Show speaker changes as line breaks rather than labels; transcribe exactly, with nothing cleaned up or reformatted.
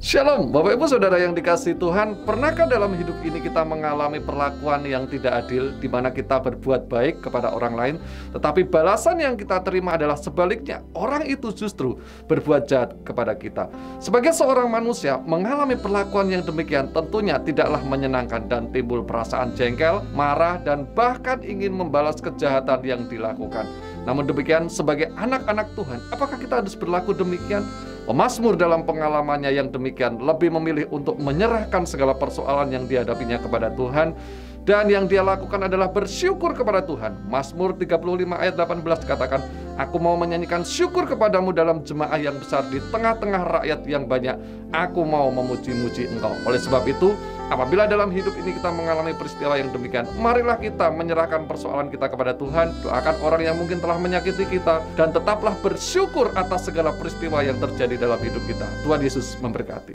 Shalom, Bapak Ibu Saudara yang dikasihi Tuhan. Pernahkah dalam hidup ini kita mengalami perlakuan yang tidak adil, di mana kita berbuat baik kepada orang lain, tetapi balasan yang kita terima adalah sebaliknya, orang itu justru berbuat jahat kepada kita. Sebagai seorang manusia, mengalami perlakuan yang demikian tentunya tidaklah menyenangkan dan timbul perasaan jengkel, marah, dan bahkan ingin membalas kejahatan yang dilakukan. Namun demikian, sebagai anak-anak Tuhan, apakah kita harus berlaku demikian? Pemazmur dalam pengalamannya yang demikian lebih memilih untuk menyerahkan segala persoalan yang dihadapinya kepada Tuhan, dan yang dia lakukan adalah bersyukur kepada Tuhan. Mazmur tiga puluh lima ayat delapan belas katakan, "Aku mau menyanyikan syukur kepadamu dalam jemaah yang besar, di tengah-tengah rakyat yang banyak. Aku mau memuji-muji Engkau." Oleh sebab itu, apabila dalam hidup ini kita mengalami peristiwa yang demikian, marilah kita menyerahkan persoalan kita kepada Tuhan, doakan orang yang mungkin telah menyakiti kita, dan tetaplah bersyukur atas segala peristiwa yang terjadi dalam hidup kita. Tuhan Yesus memberkati.